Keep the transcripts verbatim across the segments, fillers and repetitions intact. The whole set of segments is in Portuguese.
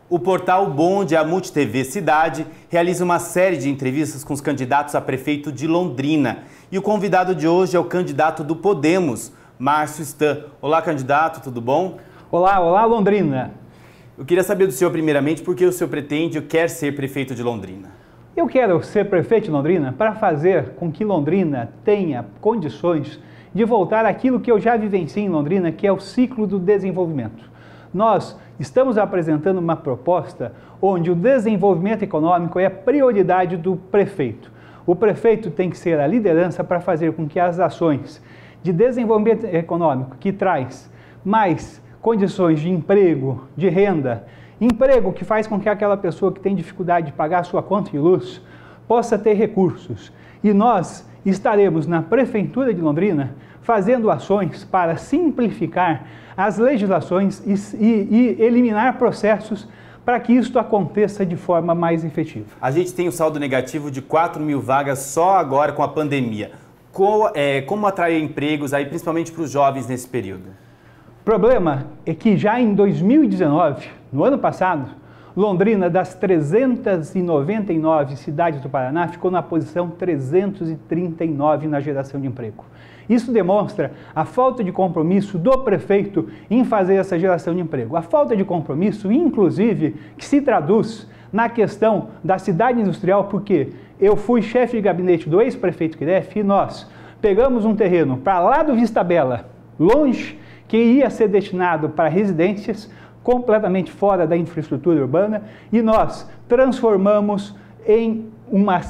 O portal Bonde, a MultiTV Cidade, realiza uma série de entrevistas com os candidatos a prefeito de Londrina. E o convidado de hoje é o candidato do Podemos, Márcio Stan. Olá, candidato, tudo bom? Olá, olá, Londrina. Eu queria saber do senhor, primeiramente, por que o senhor pretende ou quer ser prefeito de Londrina? Eu quero ser prefeito de Londrina para fazer com que Londrina tenha condições de voltar àquilo que eu já vivenciei em Londrina, que é o ciclo do desenvolvimento. Nós estamos apresentando uma proposta onde o desenvolvimento econômico é a prioridade do prefeito. O prefeito tem que ser a liderança para fazer com que as ações de desenvolvimento econômico que traz mais condições de emprego, de renda, emprego que faz com que aquela pessoa que tem dificuldade de pagar a sua conta de luz possa ter recursos. E nós estaremos na Prefeitura de Londrina fazendo ações para simplificar as legislações e, e, e eliminar processos para que isto aconteça de forma mais efetiva. A gente tem um saldo negativo de quatro mil vagas só agora com a pandemia. Como, é, como atrair empregos, aí, principalmente para os jovens nesse período? O problema é que já em dois mil e dezenove, no ano passado, Londrina, das trezentas e noventa e nove cidades do Paraná, ficou na posição trezentos e trinta e nove na geração de emprego. Isso demonstra a falta de compromisso do prefeito em fazer essa geração de emprego. A falta de compromisso, inclusive, que se traduz na questão da cidade industrial, porque eu fui chefe de gabinete do ex-prefeito Kiref e nós pegamos um terreno para lá do Vista Bela, longe, que ia ser destinado para residências, completamente fora da infraestrutura urbana, e nós transformamos em uma,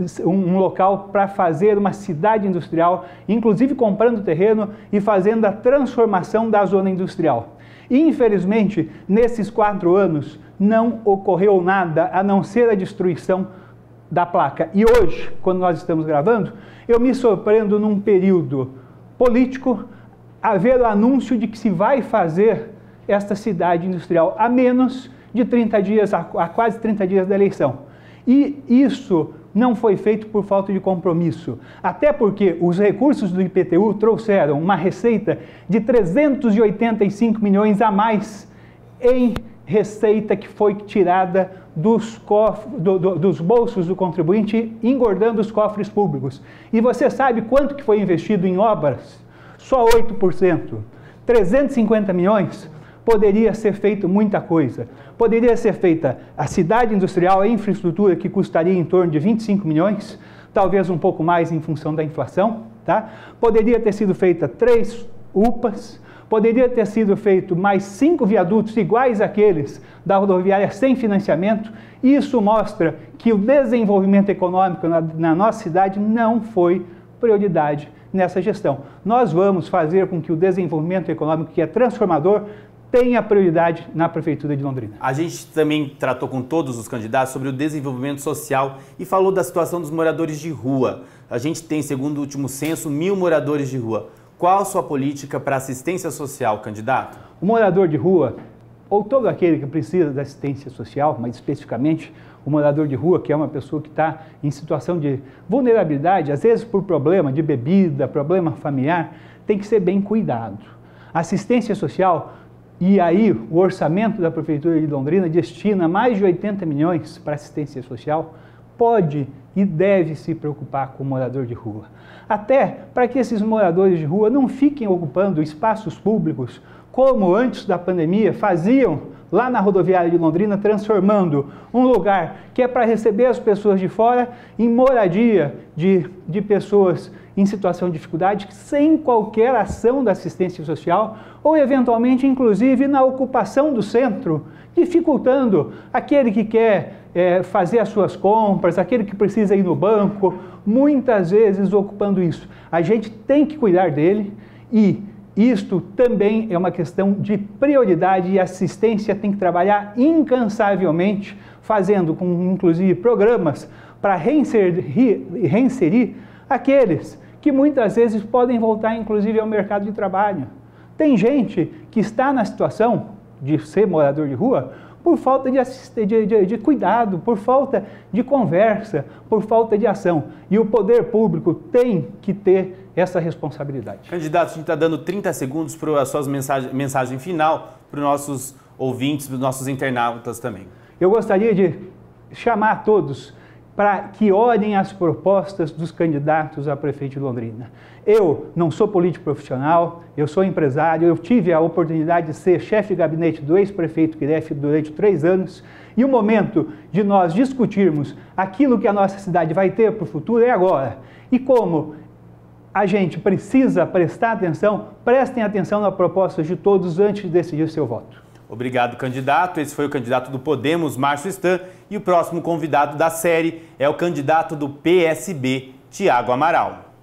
um local para fazer uma cidade industrial, inclusive comprando terreno e fazendo a transformação da zona industrial. E, infelizmente, nesses quatro anos, não ocorreu nada a não ser a destruição da placa. E hoje, quando nós estamos gravando, eu me surpreendo num período político a ver o anúncio de que se vai fazer esta cidade industrial a menos de trinta dias, a quase trinta dias da eleição. E isso não foi feito por falta de compromisso, até porque os recursos do I P T U trouxeram uma receita de trezentos e oitenta e cinco milhões a mais em receita que foi tirada dos, cof... do, do, dos bolsos do contribuinte, engordando os cofres públicos. E você sabe quanto que foi investido em obras? Só oito por cento. trezentos e cinquenta milhões, poderia ser feito muita coisa. Poderia ser feita a cidade industrial, a infraestrutura que custaria em torno de vinte e cinco milhões, talvez um pouco mais em função da inflação, tá? Poderia ter sido feita três U P As, poderia ter sido feito mais cinco viadutos iguais àqueles da rodoviária sem financiamento. Isso mostra que o desenvolvimento econômico na, na nossa cidade não foi prioridade nessa gestão. Nós vamos fazer com que o desenvolvimento econômico, que é transformador, tenha prioridade na Prefeitura de Londrina. A gente também tratou com todos os candidatos sobre o desenvolvimento social e falou da situação dos moradores de rua. A gente tem, segundo o último censo, mil moradores de rua. Qual a sua política para assistência social, candidato? O morador de rua, ou todo aquele que precisa de assistência social, mas especificamente o morador de rua, que é uma pessoa que está em situação de vulnerabilidade, às vezes por problema de bebida, problema familiar, tem que ser bem cuidado. Assistência social, e aí o orçamento da Prefeitura de Londrina destina mais de oitenta milhões para assistência social, pode e deve se preocupar com o morador de rua. Até para que esses moradores de rua não fiquem ocupando espaços públicos como antes da pandemia faziam lá na rodoviária de Londrina, transformando um lugar que é para receber as pessoas de fora em moradia de, de pessoas em situação de dificuldade, sem qualquer ação da assistência social, ou eventualmente, inclusive, na ocupação do centro, dificultando aquele que quer é, fazer as suas compras, aquele que precisa ir no banco, muitas vezes ocupando isso. A gente tem que cuidar dele e isto também é uma questão de prioridade e a assistência tem que trabalhar incansavelmente, fazendo com, inclusive, programas para reinserir, reinserir aqueles que muitas vezes podem voltar, inclusive, ao mercado de trabalho. Tem gente que está na situação de ser morador de rua por falta de, de, de, de cuidado, por falta de conversa, por falta de ação. E o poder público tem que ter essa responsabilidade. Candidato, a gente está dando trinta segundos para a sua mensagem, mensagem final para os nossos ouvintes, dos nossos internautas também. Eu gostaria de chamar todos para que olhem as propostas dos candidatos a prefeito de Londrina. Eu não sou político profissional, eu sou empresário, eu tive a oportunidade de ser chefe de gabinete do ex-prefeito Kiref durante três anos, e o momento de nós discutirmos aquilo que a nossa cidade vai ter para o futuro é agora. E como a gente precisa prestar atenção, prestem atenção na proposta de todos antes de decidir seu voto. Obrigado, candidato. Esse foi o candidato do Podemos, Márcio Stan, e o próximo convidado da série é o candidato do P S B, Tiago Amaral.